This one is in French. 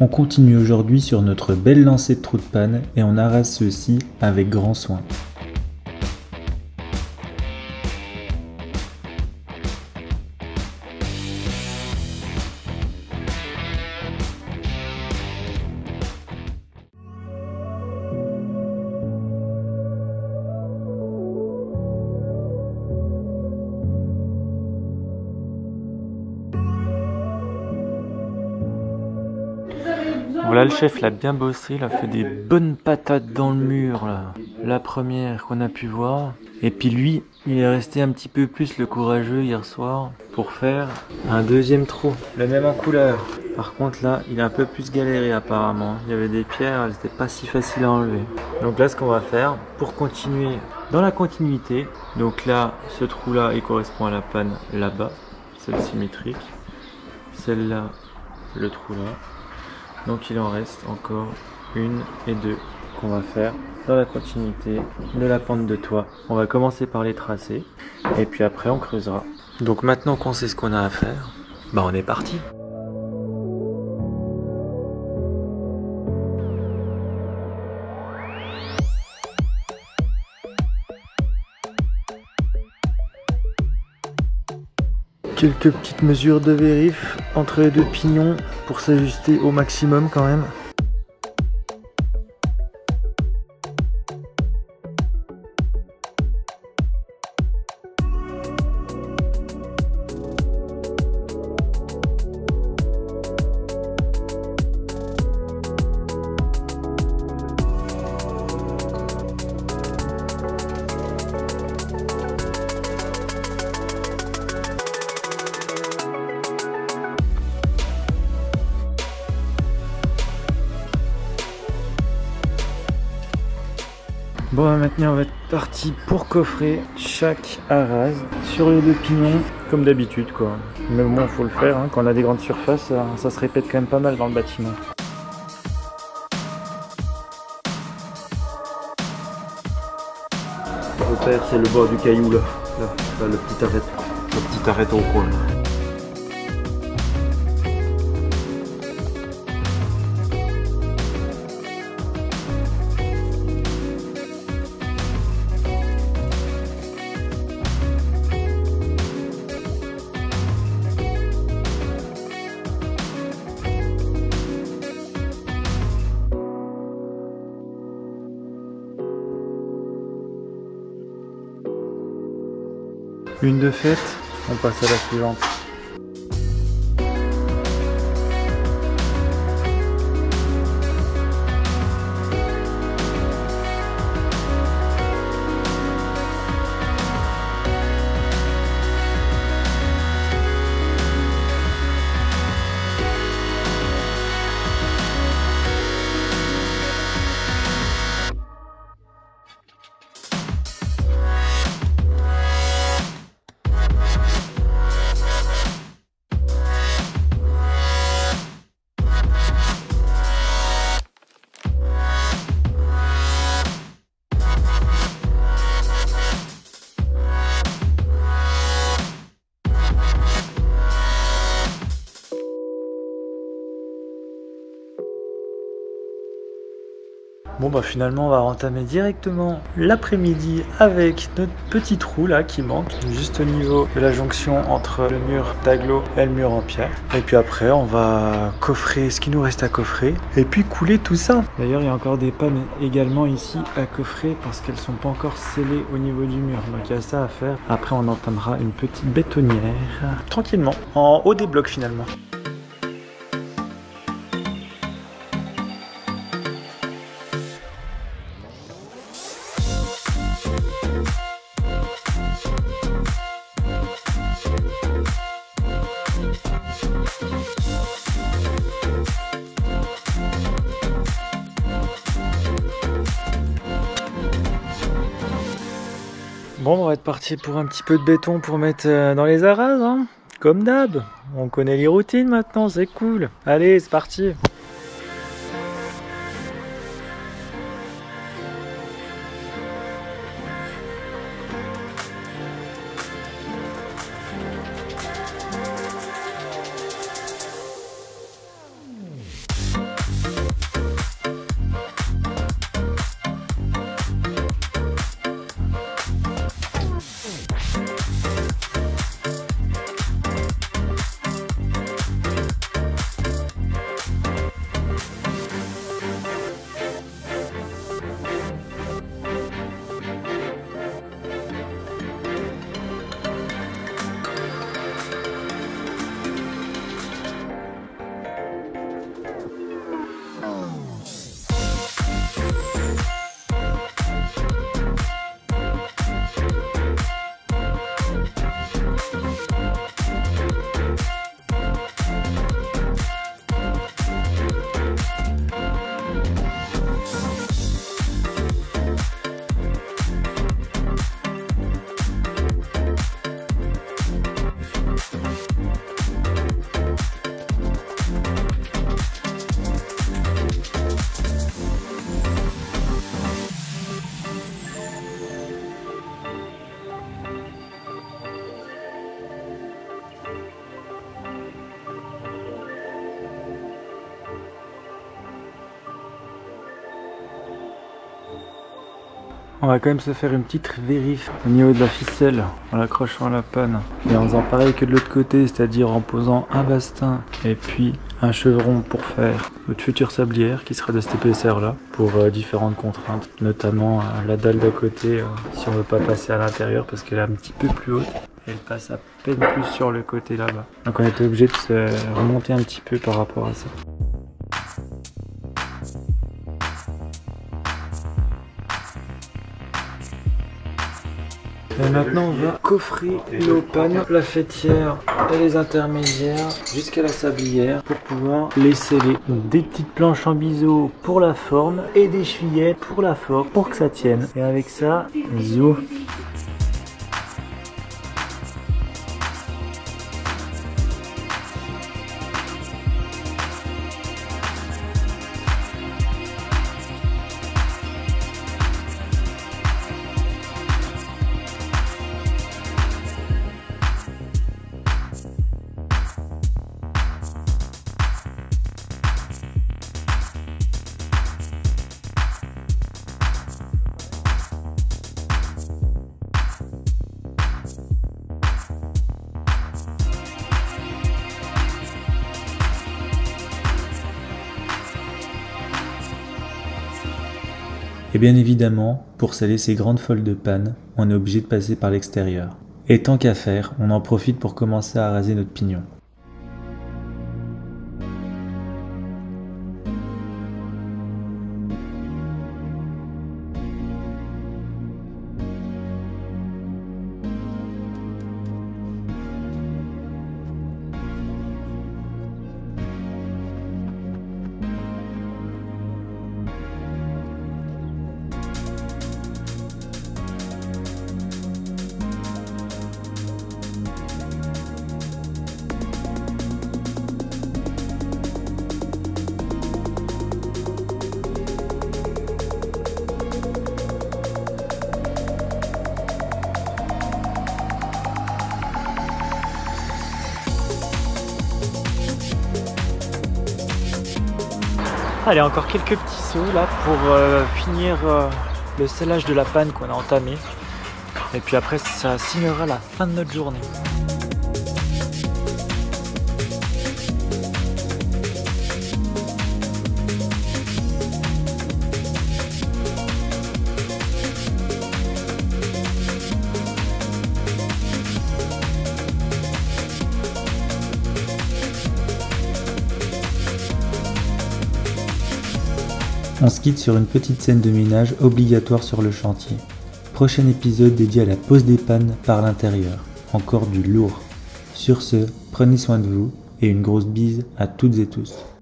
On continue aujourd'hui sur notre belle lancée de trous de panne et on arrase ceux-ci avec grand soin. Voilà, le chef l'a bien bossé, il a fait des bonnes patates dans le mur là. La première qu'on a pu voir. Et puis lui, il est resté un petit peu plus le courageux hier soir pour faire un deuxième trou. Le même en couleur. Par contre là, il a un peu plus galéré apparemment. Il y avait des pierres, elles n'étaient pas si faciles à enlever. Donc là, ce qu'on va faire pour continuer dans la continuité. Donc là, ce trou là, il correspond à la panne là-bas, celle symétrique. Celle-là, le trou là. Donc il en reste encore une et deux qu'on va faire dans la continuité de la pente de toit. On va commencer par les tracer et puis après on creusera. Donc maintenant qu'on sait ce qu'on a à faire, bah on est parti. Quelques petites mesures de vérif entre les deux pignons pour s'ajuster au maximum quand même. Bon, maintenant on va être parti pour coffrer chaque arase sur les deux pignons comme d'habitude quoi. Mais bon, faut le faire, hein. Quand on a des grandes surfaces, ça se répète quand même pas mal dans le bâtiment. Le repère, c'est le bord du caillou là. Là, le petit arête au coin. Une de faite, on passe à la suivante. Bon bah finalement on va entamer directement l'après-midi avec notre petit trou là qui manque juste au niveau de la jonction entre le mur d'agglo et le mur en pierre. Et puis après on va coffrer ce qui nous reste à coffrer et puis couler tout ça. D'ailleurs il y a encore des pannes également ici à coffrer parce qu'elles sont pas encore scellées au niveau du mur. Donc il y a ça à faire. Après on entamera une petite bétonnière tranquillement en haut des blocs finalement. Bon, on va être parti pour un petit peu de béton pour mettre dans les arases, hein. Comme d'hab. On connaît les routines maintenant, c'est cool. Allez, c'est parti. On va quand même se faire une petite vérif au niveau de la ficelle en l'accrochant à la panne et en faisant pareil que de l'autre côté, c'est-à-dire en posant un bastin et puis un chevron pour faire notre future sablière qui sera de cette épaisseur là pour différentes contraintes, notamment la dalle d'à côté si on veut pas passer à l'intérieur parce qu'elle est un petit peu plus haute. Elle passe à peine plus sur le côté là-bas. Donc on était obligé de se remonter un petit peu par rapport à ça. Et maintenant on va coffrer nos pannes, la fêtière et les intermédiaires jusqu'à la sablière pour pouvoir les sceller. Donc des petites planches en biseau pour la forme et des chevillettes pour la forme pour que ça tienne. Et avec ça, zou. Et bien évidemment, pour sceller ces grandes folles de panne, on est obligé de passer par l'extérieur. Et tant qu'à faire, on en profite pour commencer à raser notre pignon. Allez, encore quelques petits sauts là pour finir le scellage de la panne qu'on a entamé. Et puis après, ça signera la fin de notre journée. On se quitte sur une petite scène de ménage obligatoire sur le chantier. Prochain épisode dédié à la pose des pannes par l'intérieur. Encore du lourd. Sur ce, prenez soin de vous et une grosse bise à toutes et tous.